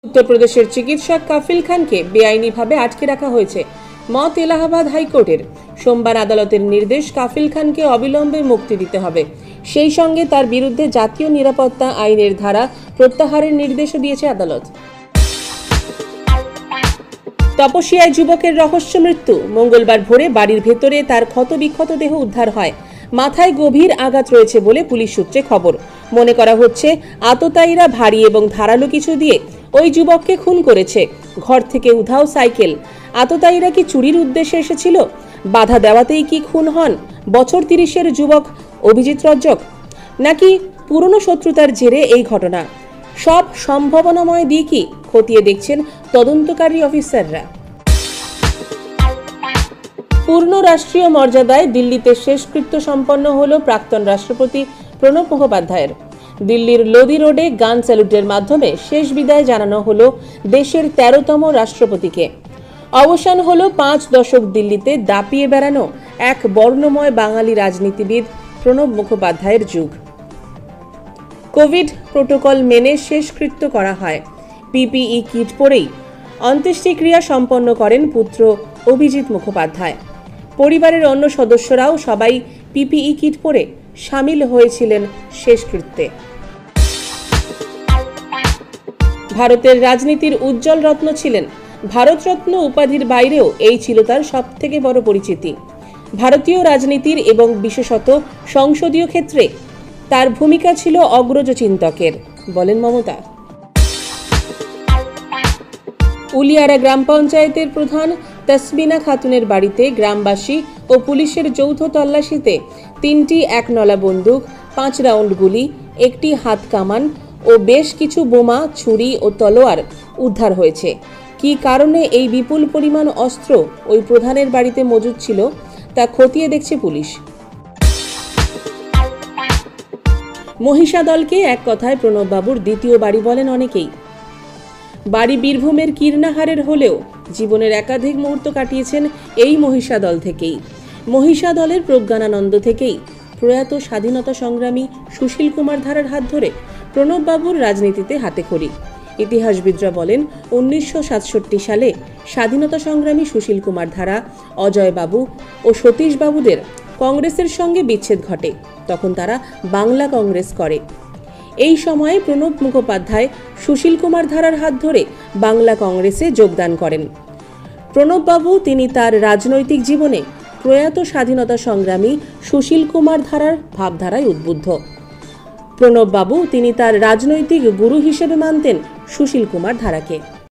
উত্তরপ্রদেশের চিকিৎসক কাফিল খানকে বেআইনিভাবে আটকে রাখা হয়েছে। মত এলাহাবাদ হাইকোর্টের। সোমবার আদালতের নির্দেশ, কাফিল খানকে অবিলম্বে মুক্তি দিতে হবে। সেই সঙ্গে তার বিরুদ্ধে জাতীয় নিরাপত্তা আইনের ধারা প্রত্যাহারের নির্দেশও দিয়েছে আদালত। তপসিয়ায় যুবকের রহস্য মৃত্যু। মঙ্গলবার ভোরে বাড়ির ভেতরে তার ক্ষতবিক্ষত দেহ উদ্ধার হয়। মাথায় গভীর আঘাত রয়েছে বলে পুলিশ সূত্রে খবর। মনে করা হচ্ছে আততায়ীরা ভারী এবং ধারালো কিছু দিয়ে ওই যুবককে খুন করেছে। ঘর থেকে উধাও সাইকেল। আততায়ীরা কি চুরির উদ্দেশ্যে এসেছিল? বাধা দেওয়াতেই কি খুন হন বছর 30-এর যুবক অভিজিৎ রজ্জক? নাকি পুরনো শত্রুতার জেরে এই ঘটনা? সব সম্ভাবনাময় দিকই খতিয়ে দেখছেন তদন্তকারী অফিসাররা। পূর্ণ রাষ্ট্রীয় মর্যাদায় দিল্লিতে শেষকৃত্য সম্পন্ন হল প্রাক্তন রাষ্ট্রপতি প্রণব মুখোপাধ্যায়ের। দিল্লির লোদি রোডে গান স্যালুটের মাধ্যমে শেষ বিদায় জানানো হলো দেশের 13তম রাষ্ট্রপতিকে। অবসান হলো 5 দশক দিল্লিতে দাপিয়ে বেড়ানো এক বর্ণময় বাঙালি রাজনীতিবিদ প্রণব মুখোপাধ্যায়ের যুগ। কোভিড প্রোটোকল মেনে শেষকৃত্য করা হয়। পিপিই কিট পরেই অন্ত্যেষ্টিক্রিয়া সম্পন্ন করেন পুত্র অভিজিৎ মুখোপাধ্যায়। পরিবারের অন্য সদস্যরাও সবাই পিপিই কিট পরে সামিল হয়েছিলেন শেষকৃত্যে। ভারতের রাজনীতির উজ্জ্বল রত্ন ছিলেন। ভারতরত্ন উপাধির বাইরেও এই ছিল তার সবথেকে বড় পরিচিতি। ভারতীয় রাজনীতির এবং বিশেষত সংসদীয় ক্ষেত্রে তার ভূমিকা ছিল অগ্রজ চিন্তকের, বলেন মমতা। উলিয়ারা গ্রাম পঞ্চায়েতের প্রধান তসবিনা খাতুনের বাড়িতে গ্রামবাসী ও পুলিশের যৌথ তল্লাশিতে 3টি 1 নলা বন্দুক, 5 রাউন্ড গুলি, 1টি হাত কামান ও বেশ কিছু বোমা, ছুরি ও তলোয়ার উদ্ধার হয়েছে। কী কারণে এই বিপুল পরিমাণ অস্ত্র ওই প্রধানের বাড়িতে মজুদ ছিল তা খতিয়ে দেখছে পুলিশ। মহিষাদলকে এক কথায় প্রণববাবুর দ্বিতীয় বাড়ি বলেন অনেকেই। বাড়ি বীরভূমের কীর্ণাহারের হলেও জীবনের একাধিক মুহূর্ত কাটিয়েছেন এই মহিষাদল থেকেই। মহিষাদলের প্রজ্ঞানানন্দ থেকেই প্রয়াত স্বাধীনতা সংগ্রামী সুশীল কুমার ধারার হাত ধরে প্রণববাবুর রাজনীতিতে হাতেখড়ি। ইতিহাসবিদরা বলেন 1967 সালে স্বাধীনতা সংগ্রামী সুশীল কুমার ধারা, অজয় বাবু ও সতীশ বাবুদের কংগ্রেসের সঙ্গে বিচ্ছেদ ঘটে। তখন তারা বাংলা কংগ্রেস করে। এই সময়ে প্রণব মুখোপাধ্যায় সুশীল কুমার ধারার হাত ধরে বাংলা কংগ্রেসে যোগদান করেন। প্রণববাবু তিনি তার রাজনৈতিক জীবনে প্রয়াত স্বাধীনতা সংগ্রামী সুশীল কুমার ধারার ভাবধারায় উদ্বুদ্ধ। প্রণববাবু তিনি তার রাজনৈতিক গুরু হিসেবে মানতেন সুশীল কুমার ধারাকে।